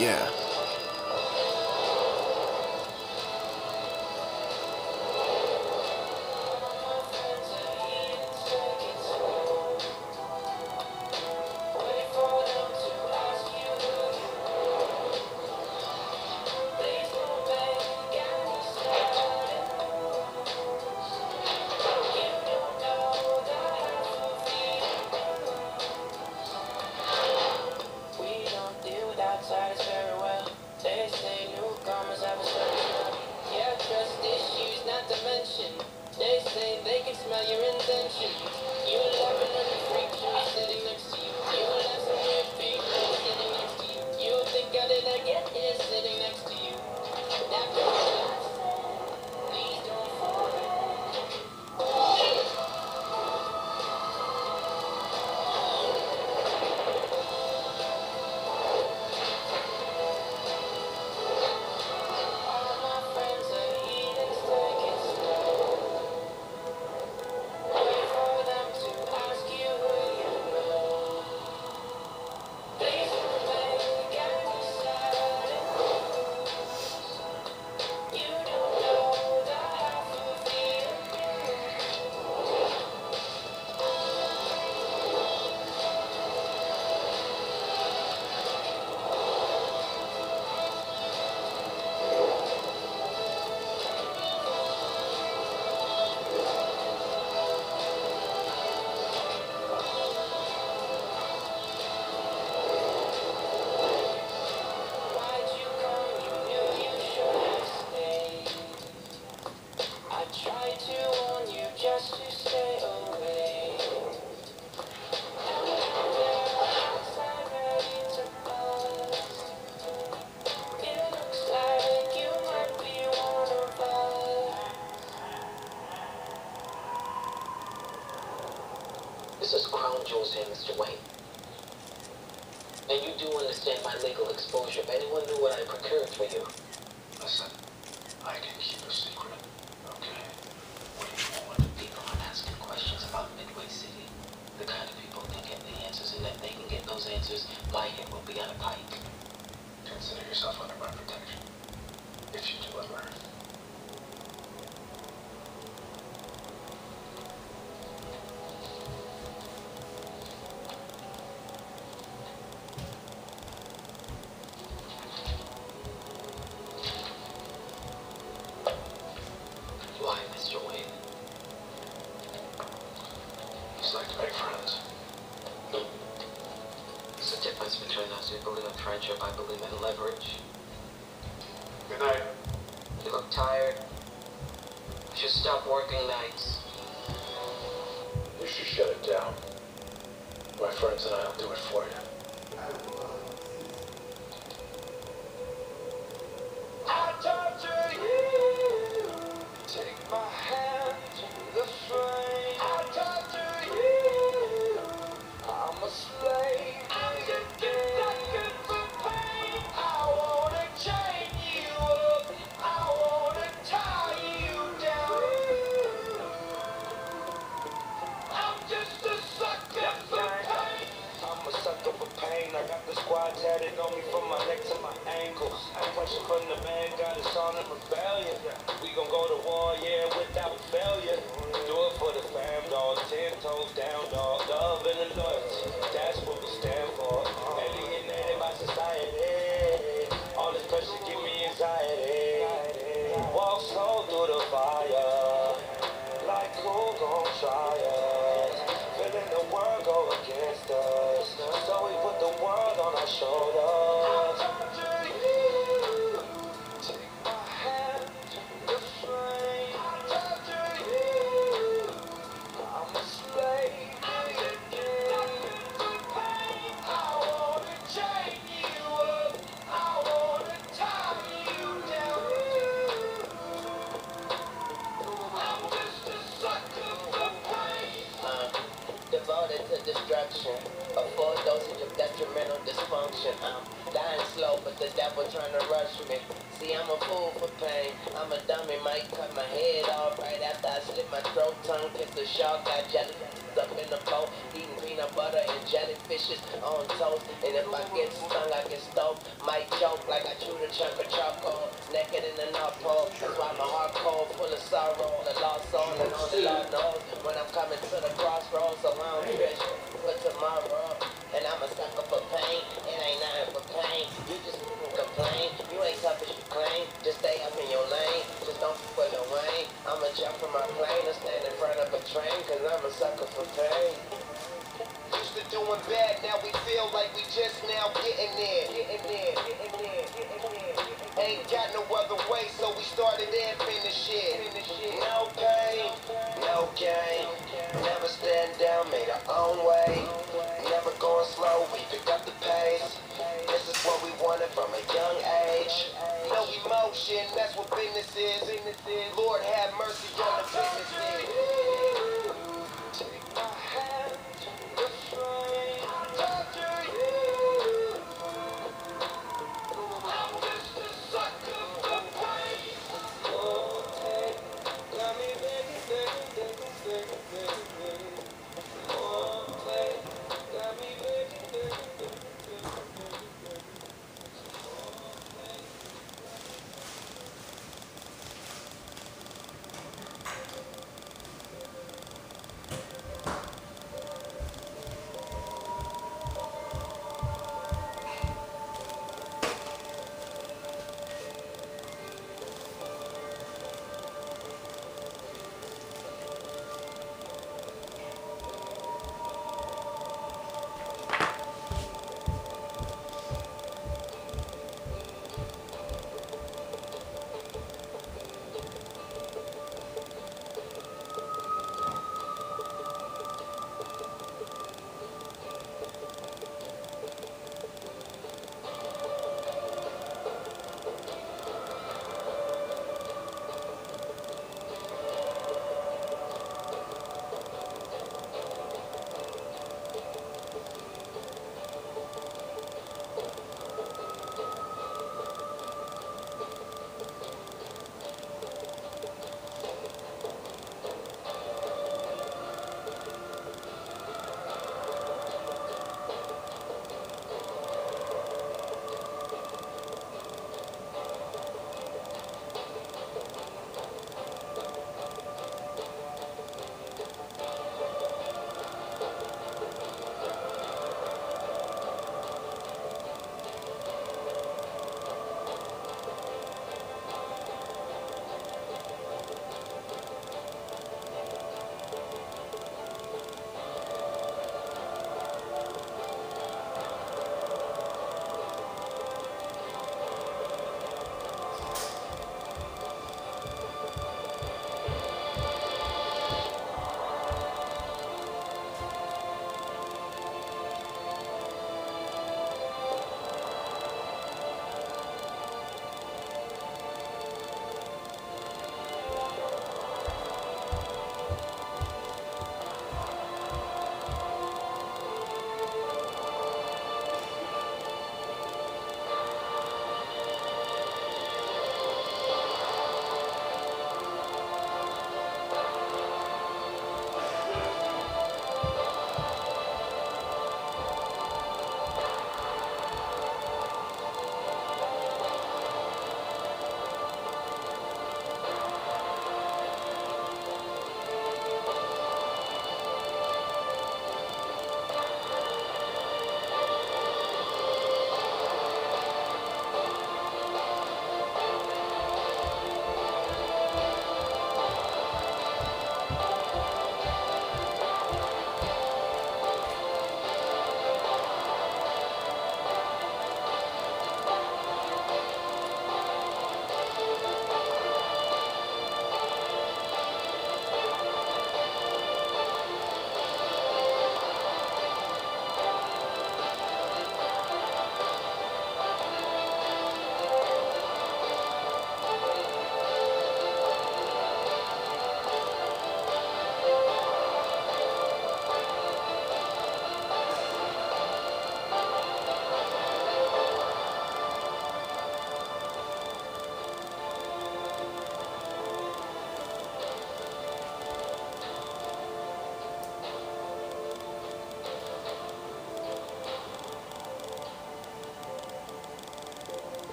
Yeah. They say they can smell your intentions. You laughing at the freak who's sitting next to you. You laughing at your feet who's sitting next to you. You think how did I get here sitting next to you? After all I said, please don't all my friends are heathens, take it slow. Wait for them to ask you who you know. Please don't make any sudden moves. You don't know the half of me. Why'd you come? You knew you should have stayed. I tried to warn you just to stay away. And now they're outside ready to bust. It looks like you might be one of us. This is Crown Jewels here, Mr. Wayne. And you do understand my legal exposure if anyone knew what I procured for you. Listen, I can keep a secret, okay? What do you want? People aren't asking questions about Midway City. The kind of people that get the answers, and if they can get those answers, my head will be on a pike. Consider yourself under my protection. If you deliver. Why, Mr. Wayne? Just like to make friends. There's a difference between us. We believe in friendship. I believe in leverage. Good night. You look tired. You should stop working nights. You should shut it down. My friends and I will do it for you. I torture you. Take my hand to the flame. I torture you. I'm a slave. I'm just good for pain. I wanna chain you up. I wanna tie you down. I'm just a sucker for pain. I'm a sucker for pain. I got the squad tatted on me from my neck to my ankles. I'm punching from the man, got us on in rebellion. We gon' go to war, yeah, without failure. Do it for the fam, dog. 10 toes down, dog. Love and the loyalty, that's what we stand for. Alienated by society. All this pressure give me anxiety. Walk slow through the fire. Like who gon' try us? Feeling the world go against us. So we put the world on our shoulders. Take my hand to the flame. I'm a slave. I wanna chain you up. I wanna tie you down. I'm just a sucker for pain. Devoted to destruction. A full dosage of detrimental dysfunction. I'm dying slow, but the devil trying to rush me. See, I'm a fool for pain. I'm a dummy, might cut my head off right after I slit my throat. Tongue kiss the shark, got jelly up in the boat. Eating peanut butter and jellyfishes on toast. And if I get stung, I get stoked. Might choke like I chewed a chunk of charcoal. Naked in the North Pole. That's why my heart cold, full of sorrow. The lost soul and only Lord knows when I'm coming to the crossroads. So I don't wish for tomorrow. And I'm a sucker for pain. It ain't nothing for pain. You just complain. You ain't tough as you claim. Just stay up in your lane. Just don't pull your Wayne. I'ma jump from my plane and stand in front of a train. Cause I'm a sucker for pain. Used to doing bad, now we feel like we just now getting there. Ain't got no other way, so we started and finished it. No pain, no gain. Never stand down, made our own way. Never going slow, we picked up the pace. This is what we wanted from a young age. No emotion, that's what business is. Lord have mercy on the businesses. Take my hand, refrain, after you. I'm just a sucker for pain. Oh, take, got me begging. Oh, take, got me begging.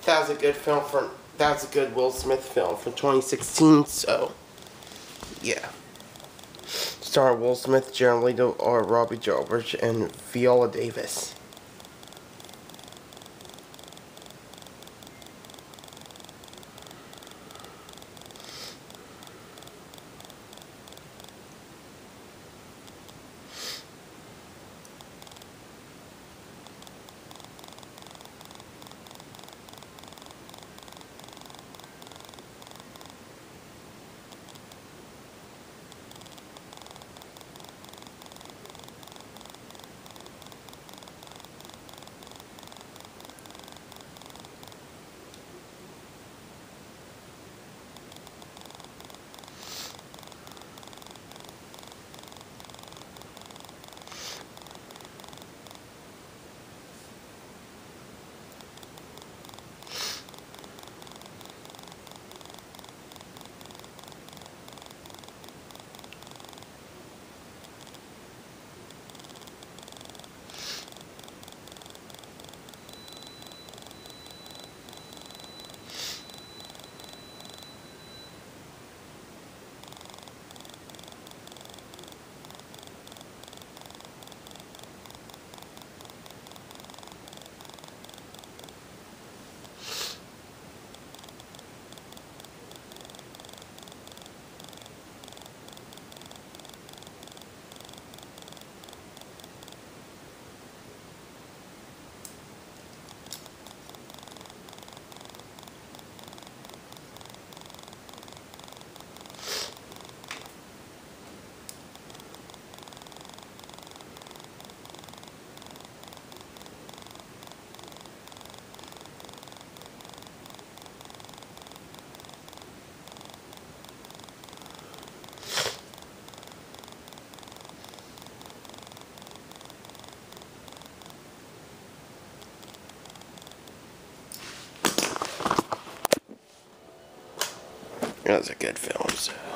that was a good film from. That was a good Will Smith film from 2016. So, yeah. Star Will Smith, Jared Leto, or Robbie George, and Viola Davis. That was a good film. So.